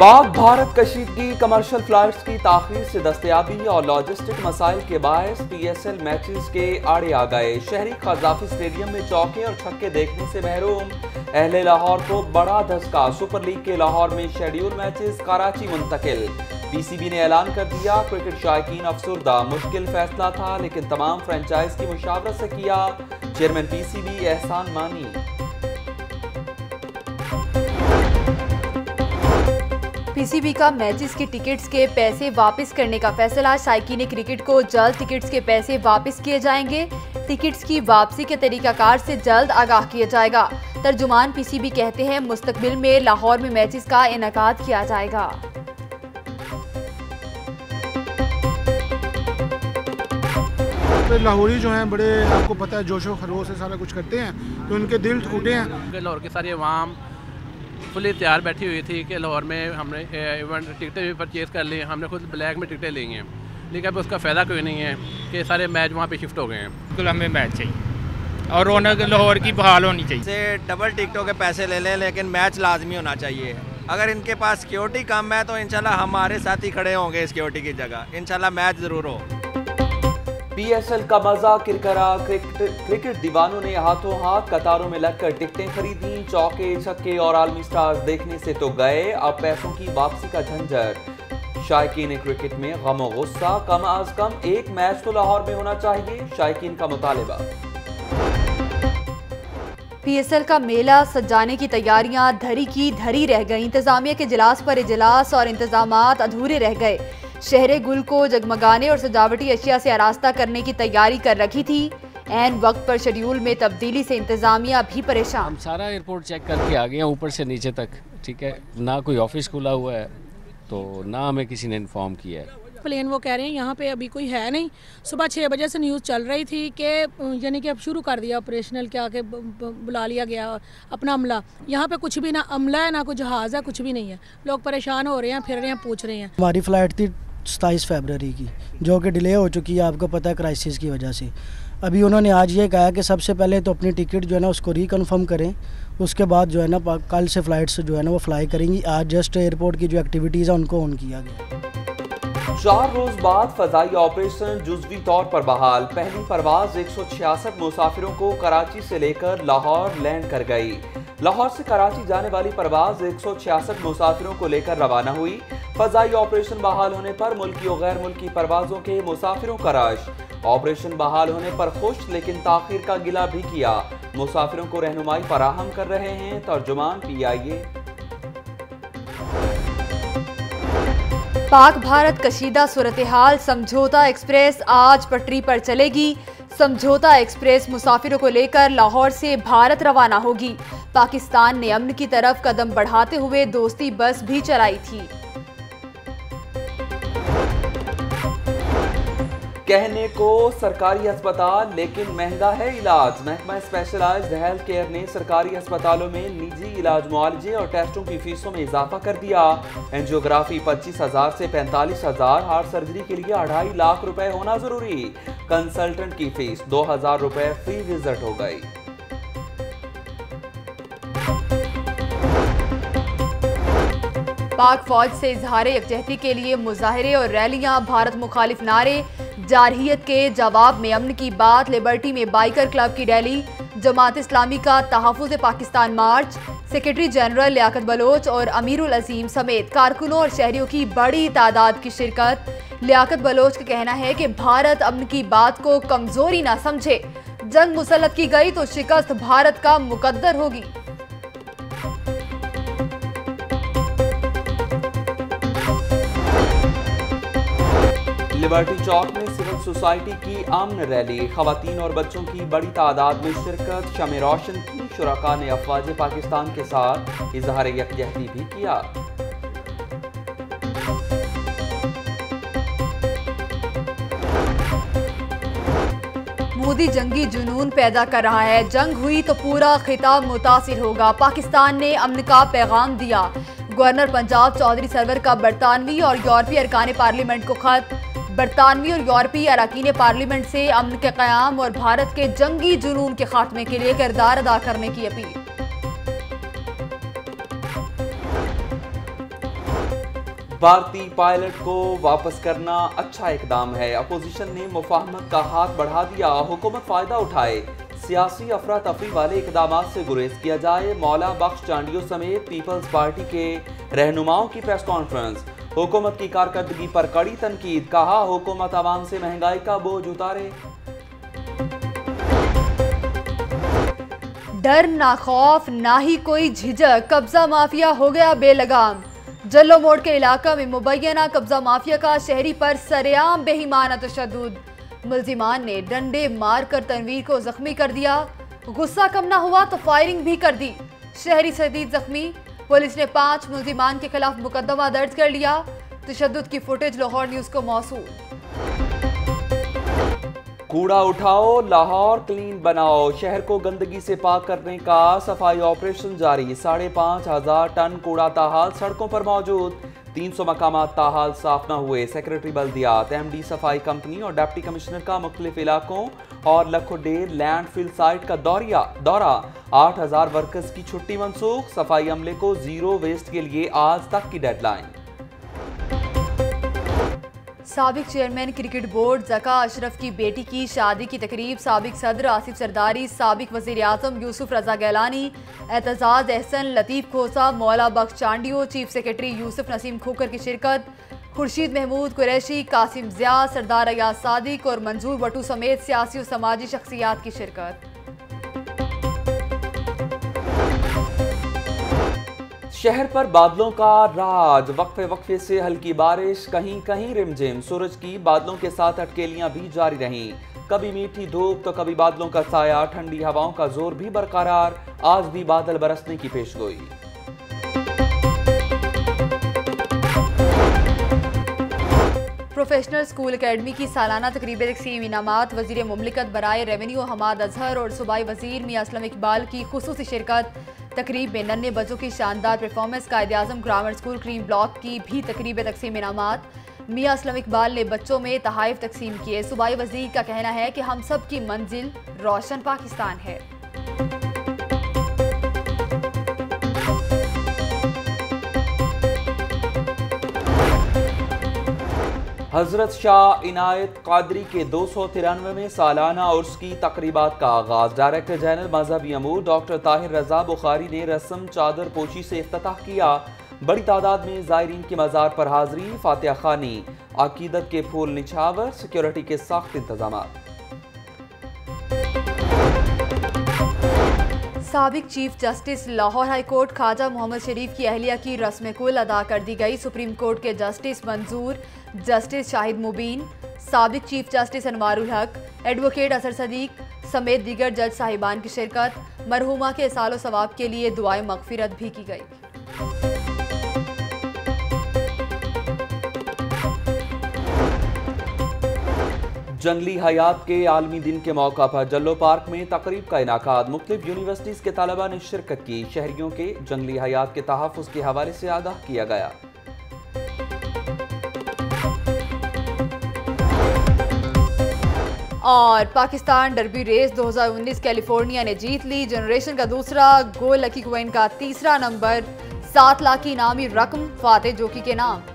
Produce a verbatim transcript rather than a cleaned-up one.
Pak Bharat कशीदगी commercial flights की ताखीर से दस्तयाबी और लॉजिस्टिक मसाइल के बायस पी एस एल मैचेस के आड़े आ गए। शहरी कज़ाफी स्टेडियम में चौके और छक्के देखने से महरूम अहले लाहौर को बड़ा धक्का। सुपर लीग के लाहौर में शेड्यूल मैचेस कराची मुंतकिल। पी सी बी ने ऐलान कर दिया, क्रिकेट शायकीन अफसुर्दा। मुश्किल फैसला था लेकिन तमाम फ्रेंचाइज की मुशावरत से किया। चेयरमैन पी सी बी एहसान मानी। पी सी बी का मैचेस के टिकट्स के पैसे वापस करने का फैसला। शायकीन क्रिकेट को जल्द टिकट्स के पैसे वापस किए जाएंगे। टिकट्स की वापसी के तरीकाकार से जल्द आगाह किया जाएगा। तर्जुमान पी सी बी कहते हैं मुस्तकबिल में लाहौर में मैचेस का इनेकाद किया जाएगा। तो लाहौरी जो हैं बड़े, आपको पता है, जोशो खरोश से सारा कुछ करते हैं, तो उनके दिल टूटे हैं। लाहौर की सारी अवाम फुली तैयार बैठी हुई थी कि लाहौर में हमने इवेंट टिकटें भी परचेज़ कर ली। हमने खुद ब्लैक में टिकटें ली हैं, लेकिन अब उसका फ़ायदा कोई नहीं है कि सारे मैच वहाँ पे शिफ्ट हो गए हैं। बिल्कुल हमें मैच चाहिए और रौनक लाहौर की बहाल होनी चाहिए। से डबल टिकटों के पैसे ले लें, लेकिन मैच लाजमी होना चाहिए। अगर इनके पास सिक्योरिटी कम है तो इंशाल्लाह हमारे साथ ही खड़े होंगे सिक्योरिटी की जगह। इंशाल्लाह मैच ज़रूर हो। पी एस एल का मजा किरकरा। क्रिकेट क्रिकेट दीवानों ने हाथों हाथ कतारों में लगकर टिकटें खरीदी। चौके छक्के और आलमी स्टार्स देखने से तो गए, अब पैसों की वापसी का झंझट। शायकीन क्रिकेट में गम और गुस्सा। कम अज कम एक मैच तो लाहौर में होना चाहिए, शायकीन का मुतालिबा। पी एस एल का मेला सजाने की तैयारियां धरी की धरी रह गई। इंतजामिया के इजलास पर इजलास और इंतजामात अधूरे रह गए। शहरे गुल को जगमगाने और सजावटी अशिया से आरास्ता करने की तैयारी कर रखी थी। ऐन वक्त पर शेड्यूल में तब्दीली से इंतजामिया भी परेशान। हम सारा एयरपोर्ट चेक करके आ गए हैं ऊपर से नीचे तक, ठीक है। ना कोई ऑफिस खुला हुआ है तो ना हमें किसी ने इन्फॉर्म किया है। प्लेन वो कह रहे हैं यहाँ पे अभी कोई है नहीं। सुबह छः बजे से न्यूज़ चल रही थी कि यानी कि अब शुरू कर दिया ऑपरेशनल, क्या के बुला लिया गया अपना अमला। यहाँ पे कुछ भी ना अमला है ना कोई जहाज़ है, कुछ भी नहीं है। लोग परेशान हो रहे हैं, फिर रहे हैं, पूछ रहे हैं। हमारी फ़्लाइट थी सताईस फरवरी की, जो कि डिले हो चुकी है, आपको पता है, क्राइसिस की वजह से। अभी उन्होंने आज ये कहा कि सबसे पहले तो अपनी टिकट जो है ना उसको रिकन्फर्म करें, उसके बाद जो है ना कल से फ़्लाइट्स जो है ना वो फ्लाई करेंगी। आज जस्ट एयरपोर्ट की जो एक्टिविटीज़ है उनको ऑन किया गया। चार रोज बाद फजाई ऑपरेशन जुज़वी तौर पर बहाल। पहली परवाज एक सौ छियासठ मुसाफिरों को कराची से लेकर लाहौर लैंड कर गई। लाहौर से कराची जाने वाली परवाज एक सौ छियासठ मुसाफिरों को लेकर रवाना हुई। फजाई ऑपरेशन बहाल होने पर मुल्की और गैर मुल्की परवाजों के मुसाफिरों का रश। ऑपरेशन बहाल होने पर खुश, लेकिन ताखीर का गिला भी किया। मुसाफिरों को रहनुमाई फराहम कर रहे हैं तर्जुमान पी आई ए। पाक भारत कशीदा सूरत हाल। समझौता एक्सप्रेस आज पटरी पर चलेगी। समझौता एक्सप्रेस मुसाफिरों को लेकर लाहौर से भारत रवाना होगी। पाकिस्तान ने अमन की तरफ कदम बढ़ाते हुए दोस्ती बस भी चलाई थी। कहने को सरकारी अस्पताल, लेकिन महंगा है इलाज। महकमा स्पेशलाइज्ड हेल्थ केयर ने सरकारी अस्पतालों में निजी इलाज मुआलजे और टेस्टों की फीसों में इजाफा कर दिया। एंजियोग्राफी पच्चीस हजार से पैंतालीस हजार, हार्ट सर्जरी के लिए अढ़ाई लाख रुपए होना जरूरी। कंसल्टेंट की फीस दो हजार रुपए फी विजिट हो गई। पाक फौज से इजहार यकजहती के लिए मुजाहरे और रैलियां, भारत मुखालिफ नारे। जारहियत के जवाब में अमन की बात। लिबर्टी में बाइकर क्लब की रैली। जमात इस्लामी का तहफ़्फ़ुज़ पाकिस्तान मार्च। सेक्रेटरी जनरल लियाकत बलोच और अमीरुल अजीम समेत कारकुनों और शहरियों की बड़ी तादाद की शिरकत। लियाकत बलोच का कहना है कि भारत अमन की बात को कमजोरी ना समझे। जंग मुसल्लत की गई तो शिकस्त भारत का मुकद्दर होगी। लिबर्टी चौक में सिविल सोसाइटी की अमन रैली। खवातीन और बच्चों की बड़ी तादाद में शिरकत। शमे रोशन की। शुरका ने अफवाज पाकिस्तान के साथ इजहार यकजहती भी किया। मोदी जंगी जुनून पैदा कर रहा है। जंग हुई तो पूरा खिताब मुतासिर होगा। पाकिस्तान ने अमन का पैगाम दिया। गवर्नर पंजाब चौधरी सरवर का बरतानवी और यूरोपीय अरकान पार्लियामेंट को खत। बरतानवी और यूरोपीय अरकान पार्लियामेंट से अमन के क़याम और भारत के जंगी जुनून के खात्मे के लिए किरदार अदा करने की अपील। भारतीय पायलट को वापस करना अच्छा इकदाम है। अपोजिशन ने मुफाहमत का हाथ बढ़ा दिया, हुकूमत फायदा उठाए। सियासी अफरा तफरी वाले इकदाम से गुरेज किया जाए। मौला बख्श चांडियो समेत पीपल्स पार्टी के रहनुमाओं की प्रेस कॉन्फ्रेंस। हुकूमत की कारकर्दगी पर कड़ी तनकीद, कहा हुकूमत आवाम से महंगाई का बोझ उतारे। डर ना खौफ ना ही कोई झिझक, कब्जा माफिया हो गया बेलगाम। जल्लो मोड़ के इलाका में मुबैना कब्जा माफिया का शहरी पर सरेआम बेईमाना तशद्दुद। मुल्जिमान ने डंडे मारकर तनवीर को जख्मी कर दिया। गुस्सा कम ना हुआ तो फायरिंग भी कर दी। शहरी शदीद जख्मी। पुलिस ने पांच मुल्जिमान के खिलाफ मुकदमा दर्ज कर लिया। तशद्दुद की फुटेज लाहौर न्यूज को मौसूल। कूड़ा उठाओ, लाहौर क्लीन बनाओ। शहर को गंदगी से पाक करने का सफाई ऑपरेशन जारी। साढ़े पाँच हजार टन कूड़ा ताहाल सड़कों पर मौजूद। तीन सौ मकामात ताहाल साफ न हुए। सेक्रेटरी बल्दियात, एमडी सफाई कंपनी और डिप्टी कमिश्नर का मुख्तलिफ इलाकों और लखोडेर लैंडफिल साइट का दौरिया दौरा। आठ हजार वर्कर्स की छुट्टी मनसूख। सफाई अमले को जीरो वेस्ट के लिए आज तक की डेडलाइन। साबिक chairman cricket board Zaka Ashraf की बेटी की शादी की तकरीब। साबिक सदर आसिफ सरदारी, साबिक वज़ीर आज़म यूसुफ रजा गैलानी, एतजाज एहसन, लतीफ़ खोसा, मौला बख्श चांडियो, चीफ सेक्रेटरी यूसुफ नसीम खोकर की शिरकत। खुर्शीद महमूद कुरैशी, कासिम ज़िया, सरदार अयाज सादिक और मंजूर बटू समेत सियासी और समाजी शख्सियात की शिरकत। शहर पर बादलों का राज। वक्फे वक्फे से हल्की बारिश, कहीं कहीं रिमझिम। सूरज की बादलों के साथ अटकेलियां भी जारी रहीं। कभी मीठी धूप तो कभी बादलों का साया। ठंडी हवाओं का जोर भी बरकरार। आज भी बादल बरसने की पेशगोई। प्रोफेशनल स्कूल एकेडमी की सालाना तकरीब तकसीम इनामात। वजीर मुमलिकत बराए रेवेन्यू हमाद अजहर और सूबाई वजीर मियां असलम इकबाल की खुसूसी शिरकत। तकरीब में नन्हे बच्चों की शानदार performance. Quaid-e Azam grammar school cream block की भी तकरीब तकसीम इनामात। मियां असलम इकबाल ने बच्चों में तहाइफ तकसीम किए। सूबाई वजीर का कहना है कि हम सब की मंजिल रोशन पाकिस्तान है। हजरत शाह इनायत कादरी के दो सौ तिरानवे सालाना उर्स की तकरीबात का आगाज। डायरेक्टर जनरल मजहबी अमूर डॉक्टर ताहिर रजा बुखारी ने रस्म चादर पोशी से इफ्तिताह किया। बड़ी तादाद में ज़ायरीन की मज़ार पर हाजिरी, फातिहा खानी, अकीदत के फूल निछावर, सिक्योरिटी के सख्त इंतजाम। साबिक chief justice Lahore high court Khawaja Muhammad Sharif की अहलिया की रस्म कुल अदा कर दी गई। सुप्रीम कोर्ट के जस्टिस मंजूर, जस्टिस शाहिद मुबीन, साबिक चीफ जस्टिस अनवारुल हक, एडवोकेट असर सदीक समेत दीगर जज साहिबान की शिरकत। मरहुमा के सालो सवाब के लिए दुआए मगफिरत भी की गई। जंगली हयात के आलमी दिन के मौका पर जल्लो पार्क में तकरीब का इनाकाद। मुख्तलिफ यूनिवर्सिटीज़ के तलबा ने शिरकत की। शहरियों के जंगली हयात के तहफ़्फ़ुज़ के हवाले से आगाह किया गया। और पाकिस्तान डर्बी रेस दो हज़ार उन्नीस कैलिफोर्निया ने जीत ली। जनरेशन का दूसरा, गोल लकी क्वेन का तीसरा नंबर, सात लाख की इनामी रकम फाते जोकी के नाम।